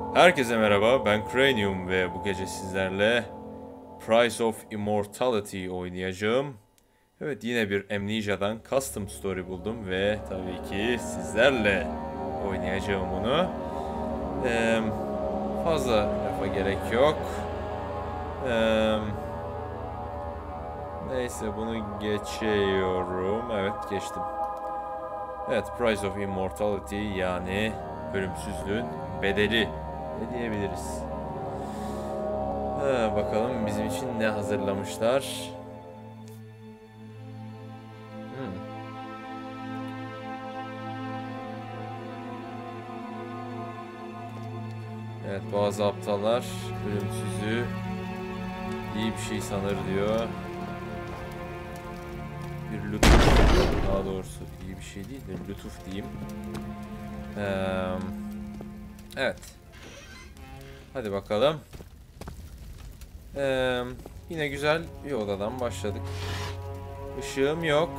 Herkese merhaba, ben Cranium ve bu gece sizlerle Price of Immortality oynayacağım. Evet, yine bir Amnesia'dan custom story buldum ve tabii ki sizlerle oynayacağım bunu. Fazla lafa gerek yok. Neyse, bunu geçiyorum. Evet, geçtim. Evet, Price of Immortality, yani ölümsüzlüğün bedeli ne diyebiliriz? Bakalım bizim için ne hazırlamışlar. Evet, bazı aptallar ölümsüzlüğü iyi bir şey sanır diyor. Bir lütuf, daha doğrusu iyi bir şey değil de lütuf diyeyim. Evet. Hadi bakalım. Yine güzel bir odadan başladık. Işığım yok.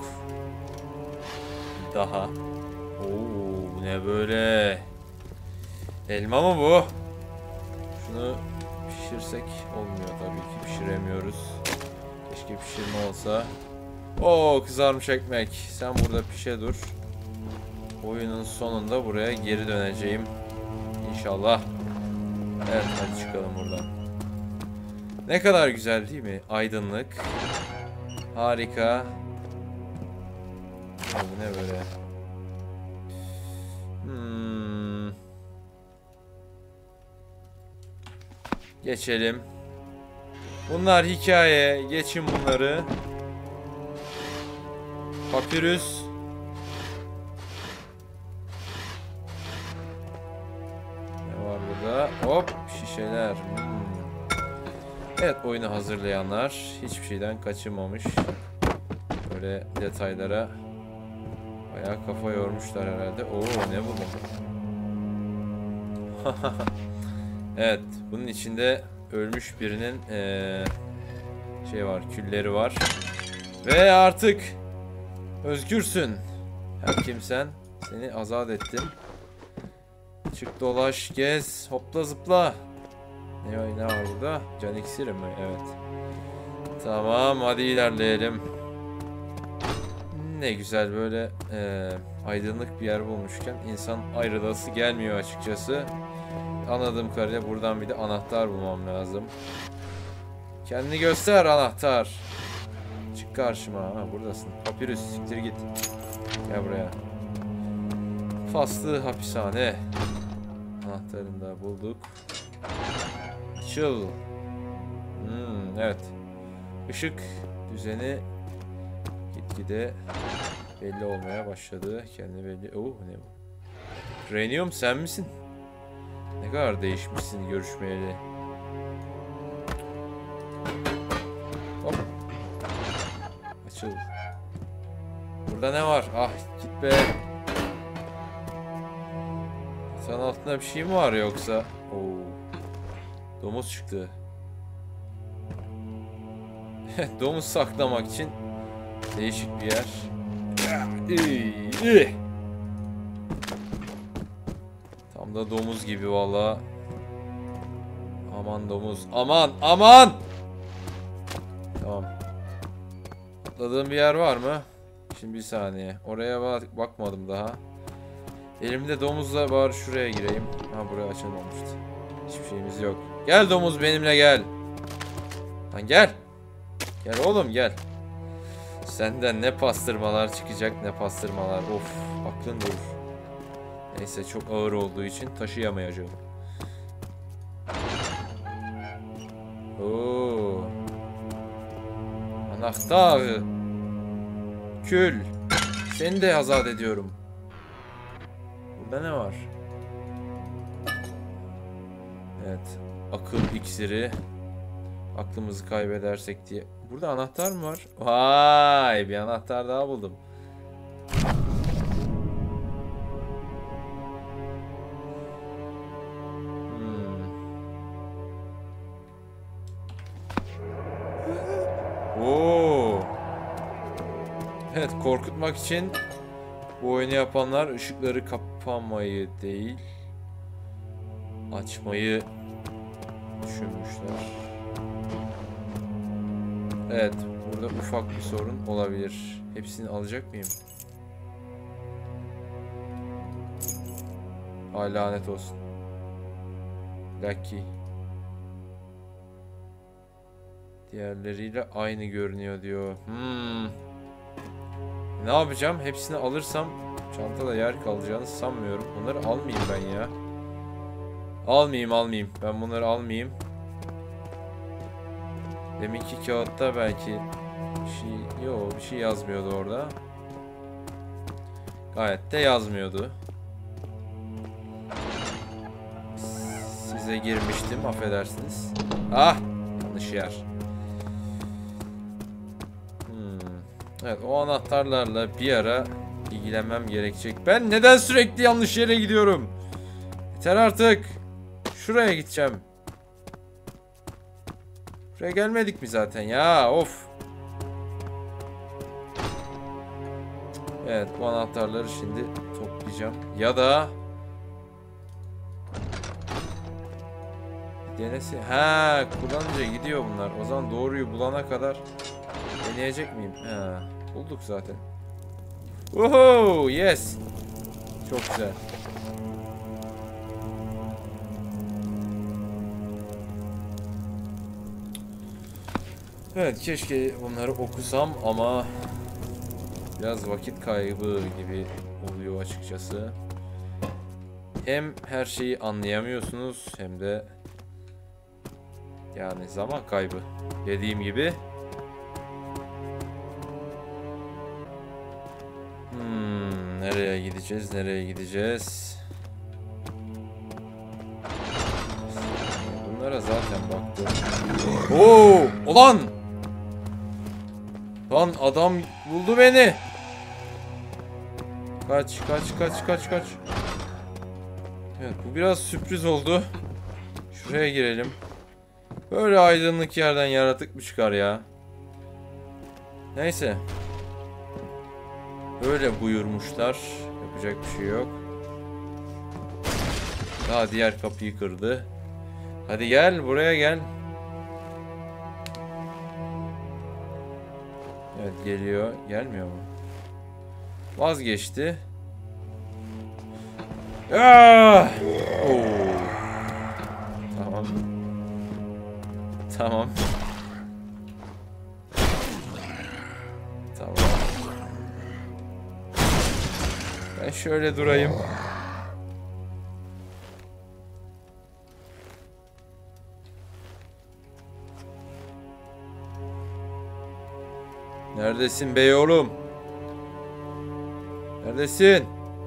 Daha. Oo, ne böyle? Elma mı bu? Şunu pişirsek olmuyor tabii ki. Pişiremiyoruz. Keşke pişirme olsa. Oo, kızarmış ekmek. Sen burada pişe dur. Oyunun sonunda buraya geri döneceğim. İnşallah. Evet, hadi çıkalım buradan. Ne kadar güzel değil mi? Aydınlık. Harika. Bu ne böyle? Geçelim. Bunlar hikaye. Geçin bunları. Papyrus. Ne var burada? Hop, şişeler. Evet, oyunu hazırlayanlar hiçbir şeyden kaçınmamış. Böyle detaylara bayağı kafa yormuşlar herhalde. Oo, ne bu? Evet, bunun içinde ölmüş birinin şey var, külleri var. Ve artık özgürsün. Her kimsen, seni azat ettim. Çık, dolaş, gez, hopla zıpla. Ne var burada? Can iksiri mi? Evet. Tamam, hadi ilerleyelim. Ne güzel, böyle aydınlık bir yer bulmuşken insan ayrılası gelmiyor açıkçası. Anladığım kadarıyla buradan bir de anahtar bulmam lazım. Kendini göster anahtar. Çık karşıma. Ha, buradasın. Papyrus, siktir git. Gel buraya. Faslı hapishane. Anahtarını da bulduk. Açıl. Evet. Işık düzeni gitgide belli olmaya başladı. Kendini belli. Oh, ne bu? Cranium, sen misin? Ne kadar değişmişsin görüşmeyeli. Hop. Açıl. Burada ne var? Ah, git be. Sen altında bir şey mi var yoksa? Oo. Domuz çıktı. Domuz saklamak için değişik bir yer. Tam da domuz gibi valla. Aman domuz. Aman aman. Tamam. Atladığım bir yer var mı? Şimdi bir saniye. Oraya bakmadım daha. Elimde domuzla, bari şuraya gireyim. Ha, buraya açılmamıştı. Hiçbir şeyimiz yok. Gel domuz, benimle gel. Lan gel. Gel oğlum, gel. Senden ne pastırmalar çıkacak, ne pastırmalar. Of, aklın durur. Neyse, çok ağır olduğu için taşıyamayacağım. Oo. Anahtar. Kül. Seni de azat ediyorum. Burada ne var? Evet. Akıl iksiri. Aklımızı kaybedersek diye. Burada anahtar mı var? Vay, bir anahtar daha buldum. Oo. Evet, korkutmak için bu oyunu yapanlar ışıkları kapamayı değil, açmayı düşünmüşler. Evet, burada ufak bir sorun olabilir. Hepsini alacak mıyım? Ay lanet olsun. Lucky. Diğerleriyle aynı görünüyor diyor. Ne yapacağım? Hepsini alırsam çantada yer kalacağını sanmıyorum. Bunları almayayım ben ya. Almayayım. Ben bunları almayayım. Deminki kağıtta belki bir şey yazmıyordu orada. Gayet de yazmıyordu. Size girmiştim, affedersiniz. Ah! Yanlış yer. Evet, o anahtarlarla bir ara ilgilenmem gerekecek. Ben neden sürekli yanlış yere gidiyorum? Yeter artık. Şuraya gideceğim. Buraya gelmedik mi zaten ya? Of. Evet, bu anahtarları şimdi toplayacağım. Ya da denesi. Ha, kullanınca gidiyor bunlar. O zaman doğruyu bulana kadar deneyecek miyim? Ha, bulduk zaten. Woohoo! Yes. Çok güzel. Evet, keşke bunları okusam ama biraz vakit kaybı gibi oluyor açıkçası. Hem her şeyi anlayamıyorsunuz hem de yani zaman kaybı. Dediğim gibi. Nereye gideceğiz? Bunlara zaten baktım. Oo, ulan! Lan adam buldu beni. Kaç. Evet, bu biraz sürpriz oldu. Şuraya girelim. Böyle aydınlık yerden yaratık mı çıkar ya? Neyse. Öyle buyurmuşlar. Yapacak bir şey yok. Daha diğer kapıyı kırdı. Hadi gel, buraya gel. Evet, geliyor. Gelmiyor mu? Vazgeçti. Ah! Oo. Tamam. Tamam. Ben şöyle durayım. Neredesin bey oğlum? Neredesin?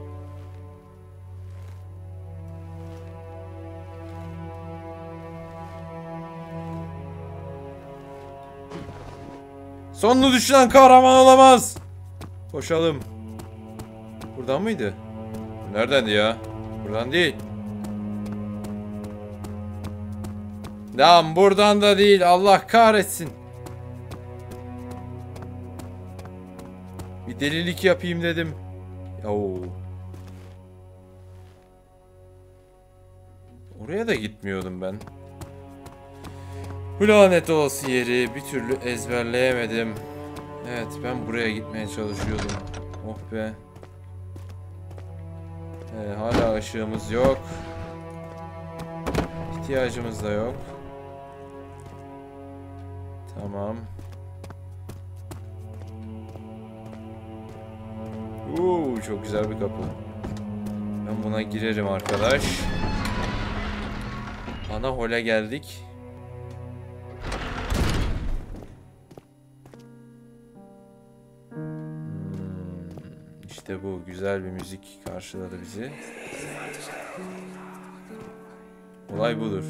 Sonunu düşünen kahraman olamaz. Koşalım. Buradan mıydı? Neredendi ya? Buradan değil. Lan buradan da değil. Allah kahretsin. Bir delilik yapayım dedim. Oo. Oraya da gitmiyordum ben. Bu lanet olası yeri bir türlü ezberleyemedim. Evet, ben buraya gitmeye çalışıyordum. Oh be. Hala ışığımız yok. İhtiyacımız da yok. Tamam. Çok güzel bir kapı. Ben buna girerim arkadaş. Ana hole geldik. İşte bu güzel bir müzik karşıladı bizi. Olay budur.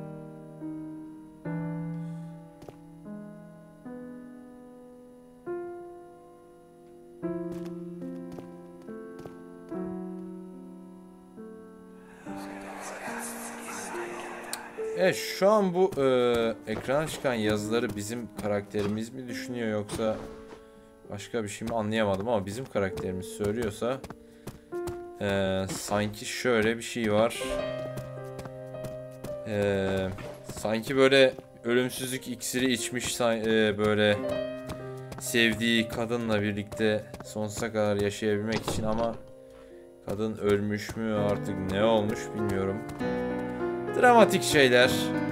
Evet, şu an bu ekrana çıkan yazıları bizim karakterimiz mi düşünüyor yoksa başka bir şey mi anlayamadım ama bizim karakterimiz söylüyorsa sanki şöyle bir şey var. Sanki böyle ölümsüzlük iksiri içmiş, böyle sevdiği kadınla birlikte sonsuza kadar yaşayabilmek için, ama kadın ölmüş mü artık, ne olmuş bilmiyorum. Dramatik şeyler.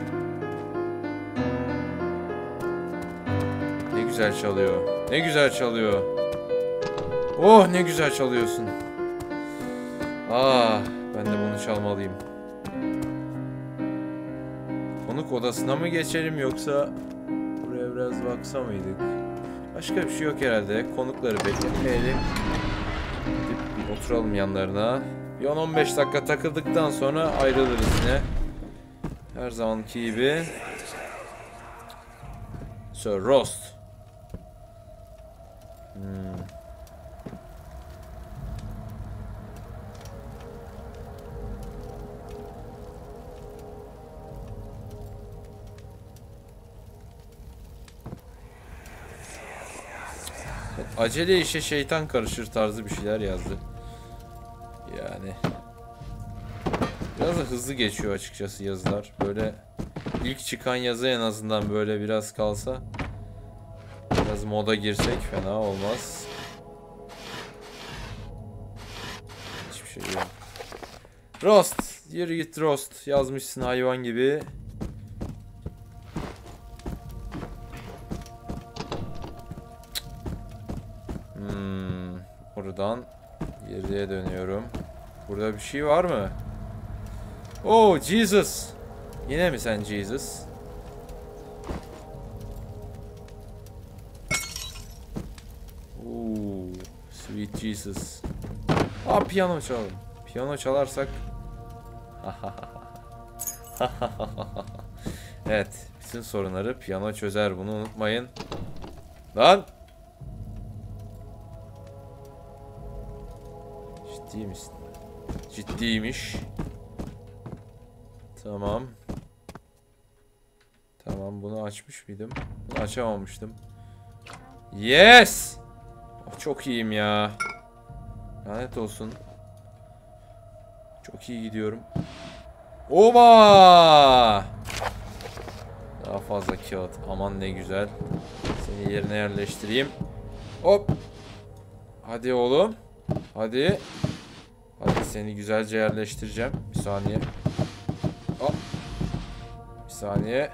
Ne güzel çalıyor. Ne güzel çalıyor. Oh, ne güzel çalıyorsun. Ah, ben de bunu çalmalıyım. Konuk odasına mı geçelim, yoksa buraya biraz baksa mıydık? Başka bir şey yok herhalde. Konukları bekletmeyelim. Bir oturalım yanlarına. Bir 10-15 dakika takıldıktan sonra ayrılırız yine. Her zamanki gibi. Sir Rost. Acele işe şeytan karışır tarzı bir şeyler yazdı. Yani biraz da hızlı geçiyor açıkçası yazılar. Böyle ilk çıkan yazı en azından böyle biraz kalsa, biraz moda girsek fena olmaz. Hiçbir şey yok. Rost, yürü git Rost, yazmışsın hayvan gibi. Oradan geriye dönüyorum. Burada bir şey var mı? Oh Jesus. Yine mi sen Jesus? Oo, sweet Jesus. Aa, piyano çalalım. Piyano çalarsak. Evet, bütün sorunları piyano çözer, bunu unutmayın. Lan. Ciddi misin? Ciddiymiş. Tamam. Tamam, bunu açmış mıydım? Bunu açamamıştım. Yes! Oh, çok iyiyim ya. Lanet olsun. Çok iyi gidiyorum. Oba! Daha fazla kağıt. Aman ne güzel. Seni yerine yerleştireyim. Hop. Hadi oğlum. Hadi. Hadi seni güzelce yerleştireceğim. Bir saniye. Hop. Bir saniye.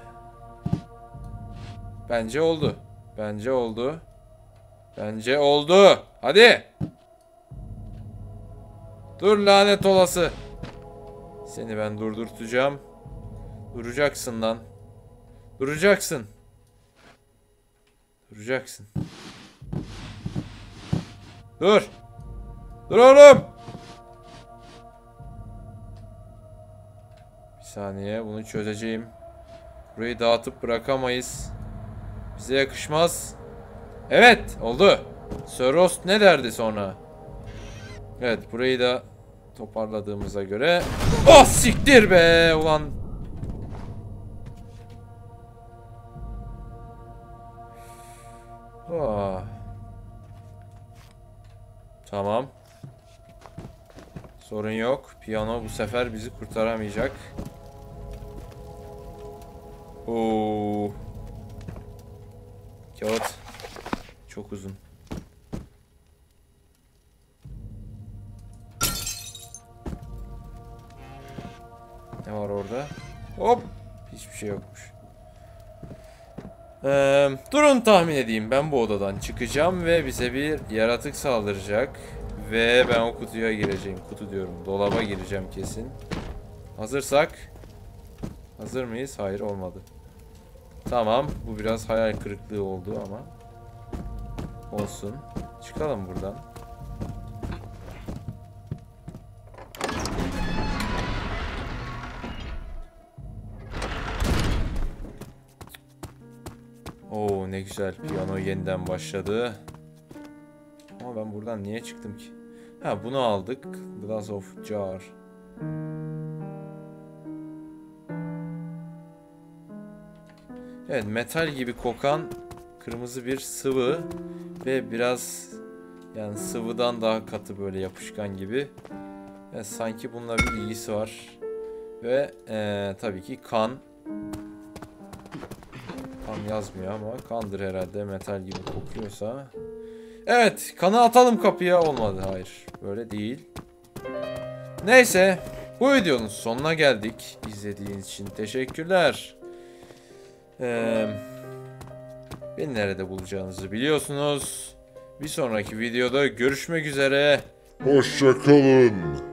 Bence oldu. Bence oldu. Bence oldu. Hadi. Dur lanet olası. Seni ben durdurtacağım. Duracaksın lan. Duracaksın. Duracaksın. Dur. Dur oğlum. Bir saniye, bunu çözeceğim. Burayı dağıtıp bırakamayız. Bize yakışmaz. Evet, oldu. Sir Rost ne derdi sonra? Evet, burayı da toparladığımıza göre. Oh siktir be ulan. Oh. Tamam. Sorun yok. Piyano bu sefer bizi kurtaramayacak. Oo. Kağıt. Çok uzun. Ne var orada? Hop. Hiçbir şey yokmuş. Durun tahmin edeyim. Ben bu odadan çıkacağım ve bize bir yaratık saldıracak. Ve ben o kutuya gireceğim. Kutu diyorum. Dolaba gireceğim kesin. Hazırsak. Hazır mıyız? Hayır, olmadı. Tamam. Bu biraz hayal kırıklığı oldu ama. Olsun. Çıkalım buradan. Oo ne güzel. Piyano yeniden başladı. Ama ben buradan niye çıktım ki? Ha, bunu aldık. Glass of Jar. Evet, metal gibi kokan kırmızı bir sıvı ve biraz, yani sıvıdan daha katı, böyle yapışkan gibi. Evet, sanki bununla bir ilgisi var. Ve tabii ki kan. Kan yazmıyor ama kandır herhalde, metal gibi kokuyorsa. Evet, kanı atalım kapıya. Olmadı, hayır. Böyle değil. Neyse, bu videonun sonuna geldik. İzlediğiniz için teşekkürler. Beni nerede bulacağınızı biliyorsunuz. Bir sonraki videoda görüşmek üzere. Hoşça kalın.